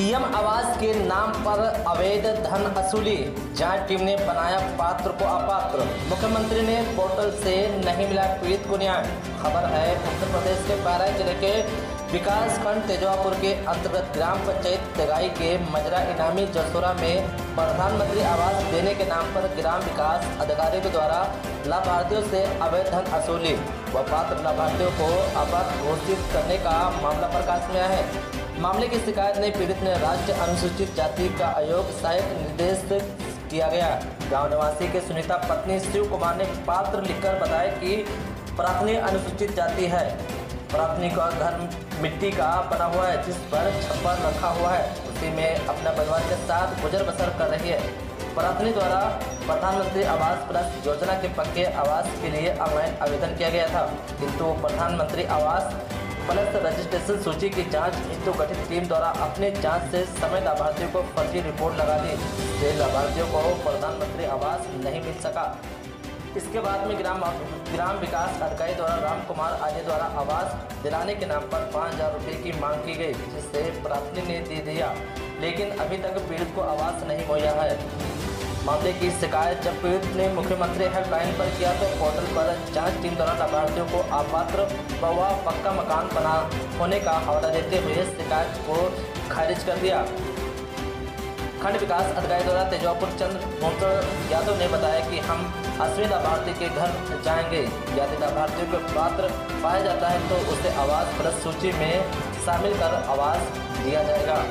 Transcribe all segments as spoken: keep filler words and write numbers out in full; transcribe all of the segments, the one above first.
PM आवास के नाम पर अवैध धन वसूली, जांच टीम ने बनाया पात्र को अपात्र। मुख्यमंत्री ने पोर्टल से नहीं मिला पीड़ित को न्याय। खबर है उत्तर प्रदेश के बहराइच जिले के विकास खंड तेजवापुर के अंतर्गत ग्राम पंचायत तेगाई के मजरा इनामी जसोरा में प्रधानमंत्री आवास देने के नाम पर ग्राम विकास अधिकारी के द्वारा लाभार्थियों से अवैध धन वसूली व पात्र लाभार्थियों को अपात्र घोषित करने का मामला प्रकाश में आया है। मामले की शिकायत ने पीड़ित ने राज्य अनुसूचित जाति का आयोग सहायक निर्देश किया गया। गांव निवासी के सुनीता पत्नी शिव कुमार ने पात्र लिखकर बताया कि प्राथमिक अनुसूचित जाति है। प्राथमिक का घर मिट्टी का बना हुआ है जिस पर छप्पर रखा हुआ है, उसी में अपना परिवार के साथ गुजर बसर कर रही है। प्राथमिक द्वारा प्रधानमंत्री आवास प्लस योजना के पक्के आवास के लिए ऑनलाइन आवेदन किया गया था, किंतु प्रधानमंत्री आवास प्लस रजिस्ट्रेशन सूची की जांच हेतु गठित टीम द्वारा अपने जांच से समय लाभार्थियों को फर्जी रिपोर्ट लगा दी, जिससे लाभार्थियों को प्रधानमंत्री आवास नहीं मिल सका। इसके बाद में ग्राम ग्राम विकास अधिकारी द्वारा राम कुमार आर्य द्वारा आवास दिलाने के नाम पर पाँच हजार रुपये की मांग की गई, जिससे प्रार्थनी ने दे दिया, लेकिन अभी तक पीड़ित को आवास नहीं मुहैया है। मामले की शिकायत जब पीड़ित ने मुख्यमंत्री हेल्पलाइन पर किया तो पोर्टल पर जांच टीम द्वारा लाभार्थियों को अपात्र व पक्का मकान बना होने का हवाला देते हुए शिकायत को खारिज कर दिया। खंड विकास अधिकारी द्वारा तेजवापुर चंद्र भूमकर यादव ने बताया कि हम असली लाभार्थी के घर जाएंगे। यदि लाभार्थियों को पात्र पाया जाता है तो उसे आवास प्लस सूची में शामिल कर आवास दिया जाएगा।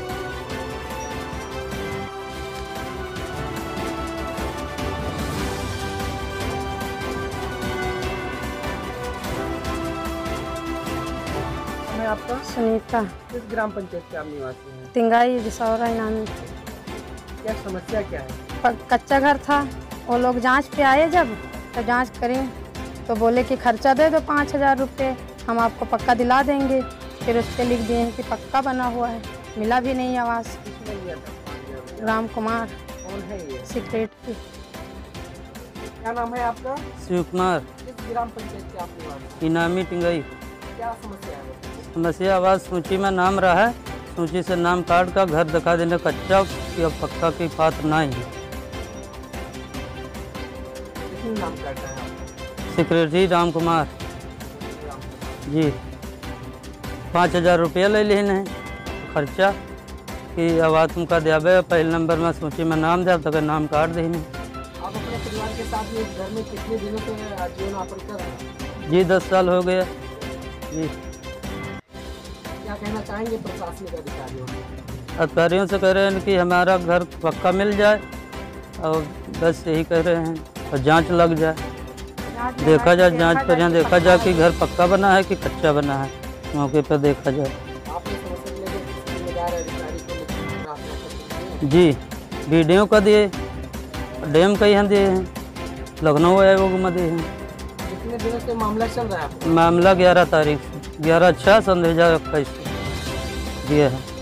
मैं आपका सुनीता किस ग्राम पंचायत के आप निवासी हैं? तिंगाई जसौरा इनामी। क्या समस्या क्या है? प- कच्चा घर था, वो लोग जांच पे आए जब तो जांच करें तो बोले कि खर्चा दे दो पाँच हजार रुपये, हम आपको पक्का दिला देंगे। फिर उस पर लिख दिए हैं कि पक्का बना हुआ है, मिला भी नहीं आवास। किसने लिया था? राम कुमार कौन है ये? सेक्रेटरी। क्या नाम है आपका? शिव कुमार किस ग्राम पंचायत के आप निवासी? इनामी टिंगई। क्या समस्या है? समस्या आवास सूची में नाम रहा है, सूची से नाम काट का घर दिखा देने कच्चा या पक्का की पात्र नहीं है। किसने नाम काटा है आपका? सेक्रेटरी राम कुमार जी। पाँच हजार रुपया ले लेने खर्चा कि आवाज तुमका दियाबे, पहले नंबर में सूची में नाम दिया तो नाम काट देने। आप अपने परिवार के साथ में घर में कितने दिनों से जीवन यापन कर रहे हैं? जी दस साल हो गया जी। क्या कहना चाहेंगे प्रशासनिक अधिकारियों को? अधिकारियों से कह रहे हैं कि हमारा घर पक्का मिल जाए और बस यही कह रहे हैं, और जांच लग जाए, देखा जाए जांच पर यहाँ देखा जाए कि घर पक्का बना है कि कच्चा बना है, मौके पर देखा जाए। आपने समस्या को लेकर जिम्मेदार अधिकारी को लिखित प्रार्थना करते हैं? जी वीडियो का दिए, डैम का यहाँ दिए हैं, लखनऊ आयोग में दिए हैं। कितने दिनों से मामला चल रहा है आपका? मामला ग्यारह तारीख से ग्यारह छः सन दो हज़ार इक्कीस से दिए हैं।